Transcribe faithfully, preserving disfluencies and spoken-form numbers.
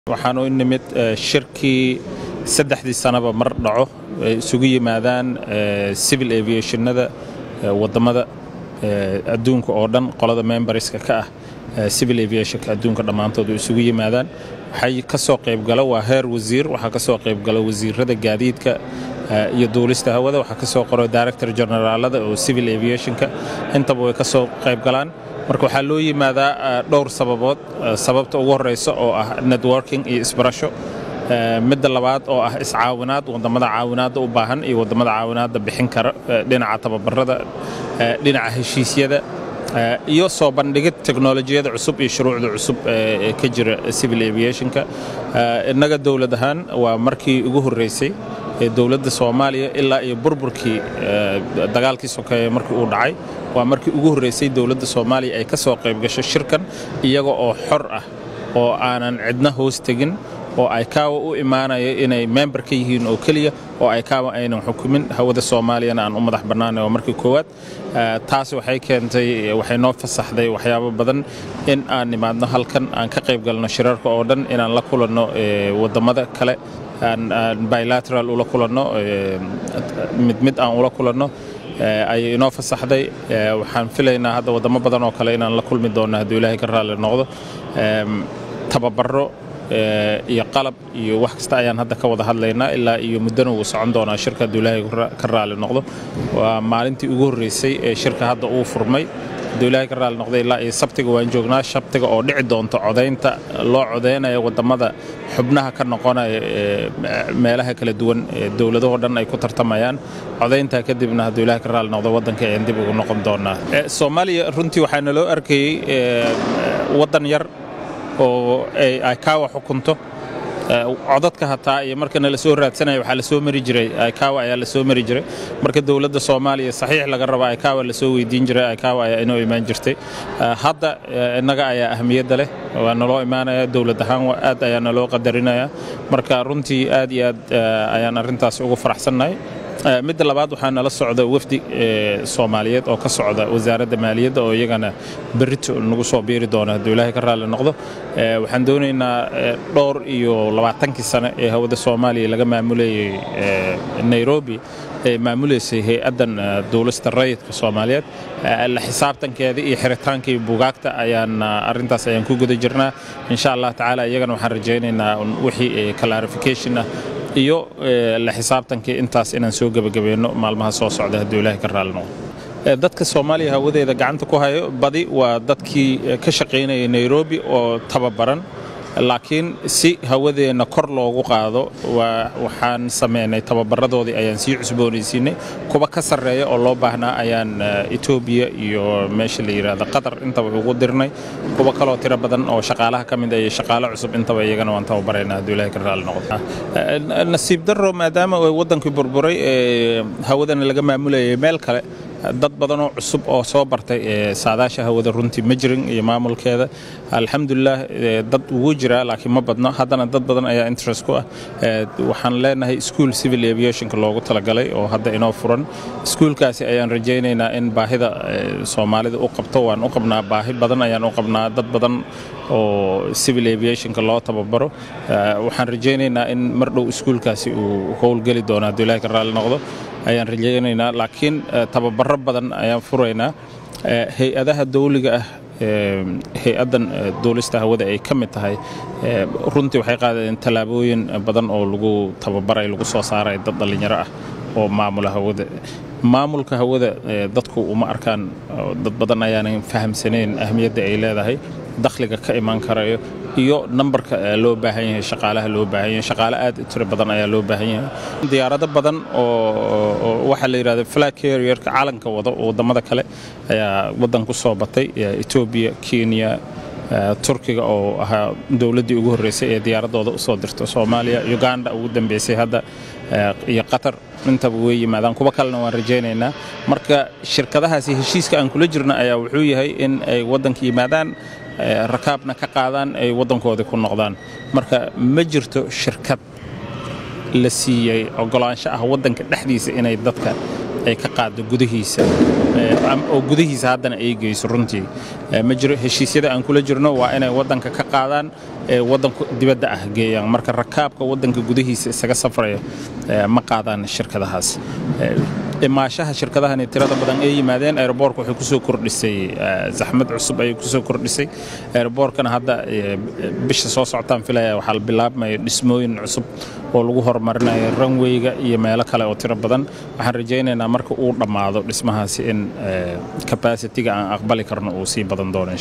waxaanu nimid shirkii saddexdii sanaba mar dhaco isugu yimaadaan civil aviationada wadamada adduunka oo dhan qolada memberska ka ah civil aviationka adduunka dhamaantood isugu yimaadaan waxay ka soo qayb gala waa heer wasiir waxa ka soo qayb gala wasiirada gaadiidka iyo duulista hawada waxa ka soo qoro director generalada oo civil aviationka intaba way ka soo qayb galaan marka waxa loo yimaadaa dhowr sababood sababta ugu horeysa oo ah networking iyo isbarasho midda labaad oo ah iscaawinaad wadamada caawinaad u baahan iyo wadamada caawinaad bixin kara dhinaca tababarada dhinaca heshiisyada iyo soo bandhigid teknolojiyada cusub iyo shuruucda cusub ee ka jira civil aviationka inaga dawlad ahaan waa markii ugu horeysay dawladda Soomaaliya ilaa iyo burburkii dagaalkii sokeeye markii uu dhacay waa markii ugu horeysay dawladda Soomaaliya ay ka soo qayb gashay shirkan iyaga oo xor ah oo aanan cidna hoos tagin oo ay kaawa u imaanaya inay member ka yihiin oo kaliya oo ay kaawa aynan xukumin hawada Soomaaliyana aan u madax banaanay oo markii koowaad taas waxay keentay waxay noo fasaxday waxyaabo badan in aan nimaadno halkan aan ka qayb galno shirarka oo dhan inaan la kulanno wadamada kale aan bilateral ula kulanno mid mid aan ula kulanno ay inoo fasaxday waxaan filaynaa hadda wadamo badan oo kale inaan la kulmi doono haddii Ilaahay ka raali noqdo tababaro iyo qalab iyo wax kasta ayaan hadda ka wada hadlaynaa ilaa iyo muddana uu socon doonaa shirka haddii Ilaahay ka raali noqdo waa maalintii ugu horeysay ee shirka hadda uu furmay haddii Ilaahay ka raali noqdo ilaa iyo sabtiga waan joognaa sabtiga oo dhici doonto codeynta loo codeynayo wadamada xubnaha ka noqonaya meelaha kala duwan dawladaha dhan ay ku tartamayaan codeynta kadibna haddii Ilaahay ka raali noqdo wadanka ay dib ugu noqon doonaa Soomaaliya runtii waxaana loo arkayay wadan yar oo ay kaawa xukunto codadka hataa iyo markana la soo raadsanay waxa la soo mari jiray ay kaawa ayaa la soo mari jiray marka dawladda Soomaaliya saxiix laga rabo ay kaawa la soo weydiin jiray ay kaawa ayaa inoo imaan jirtay hadda inaga ayaa ahmiyad leh waa naloo imaanaya dawlad ahaan aad ayaa naloo qadarinaya marka runtii aad iyo aad ayaan arintaas ugu faraxsanahay midda labaad waxaa nala socda wafdi Soomaaliyeed oo ka socda wasaaradda maaliyadda oo iyagana berrito nagu soo biiri doona haddii Ilaahay ka raali noqdo waxaan doonaynaa dhowr iyo labaatankii sano ee hawada Soomaaliya laga maamulayay Nairobi ee maamuleysay hay'addan dawladda rayidka Soomaaliyeed la xisaabtankeeda iyo xiritaanka buugaagta ayaan arintaas ayaan ku guda jirnaa insha Allah taala iyagana waxaan rajaynaynaa wixii clarification ah iyo la xisaabtankii intaas inaan soo gabagabeeno maalmaha soo socda haddii Ilaahay ka raali noqdo dadka Soomaaliya hawadeeda gacanta ku hayo badi waa dadkii ka shaqeynayay Nairobi oo tababaran laakiin si hawadeena kor loogu qaado waxaan sameynay tababaradoodii ayaan sii cusboonaysiinay kuwa ka sareeya oo loo baahnaa ayaan Ethiopia iyo meesha la yiraahdo Qatar intaba ugu dirnay kuwa kale oo tiro badan oo shaqaalaha kamid ah shaqaale cusub intaba iyagana waan tababareynaa haddii Ilaahay ka raali noqdo nasiib darro maadaama ay wadankii burburay hawadana laga maamulayay meel kale dad badan oo cusub oo soo bartay saadaasha hawada runtii ma jirin iyo maamulkeeda alxamdulillah dad ugu jira laakiin ma badna haddana dad badan ayaa interest ku ah waxaan leenahay school civil aviationka loogu talagalay oo hadda inoo furan schoolkaasi ayaan rajaynaynaa in baahida Soomaalida u qabto waan u qabnaa baahi badan ayaan u qabnaa dad badan oo civil aviationka loo tababaro waxaan rajaynaynaa in mar dhow schoolkaasi uu howlgali doono haddii Ilaahay ka raali noqdo ayaan rajaynaynaa laakiin tababaro badan ayaan furaynaa hay'adaha dawliga ah hay'adan duulista hawada ay ka mid tahay runtii waxay qaadeen talaabooyin badan oo lagu tababaray lagu soo saaray dad dhalinyaro ah oo maamula hawada maamulka hawada dadku uma arkaan dad badan ayaan fahamsanayn ahmiyadda ay leedahay dakhliga ka iman karayo iyo numberka loo baahan yahay shaqaalaha loo baahan yahay shaqaale aad u tiro badan ayaa loo baahan yahay diyaarado badan oo waxa la yiraahdo flag carrier-ka calanka wada wadamada kale ayaa wadan ku soo batay Ethiopia Kenya Turkiga oo ahaa dawladdii ugu horeysay ee diyaaradooda u soo dirtay Soomaaliya Uganda ugu dambeysay hadda iyo Qatar intaba way yimaadaan kuwa kalena waan rajaynaynaa marka shirkadahaasi heshiiska aan kula jirno ayaa wuxuu yahay in ay wadanka yimaadaan rakaabna ka qaadaan ay wadankooda ku noqdaan marka ma jirto shirkad la siiyay ogolaansho ah wadanka dhexdiisa inay dadka ay ka qaado gudihiisa oo gudihiisa haddana ay geyso runtii ma jiro heshiisyada aan kula jirno waa inay waddanka ka qaadaan waddanka dibadda ah geeyaan marka rakaabka waddanka gudihiisa isaga safraya ma qaadaan shirkadahaas imaashaha shirkadahan tirada badan ay yimaadeen airport wuxuu ku soo kordhisay zaxmad cusub ay ku soo kordhisay airportkana hadda bisha soo socotaan filaya waxa la bilaabmay dhismooyin cusub oo lagu horumarinayo runway-ga iyo meelo kale oo tiro badan waxaan rajaynaynaa marka uu dhamaado dhismahaasi in capacity-ga aan aqbali karno uu sii badan doono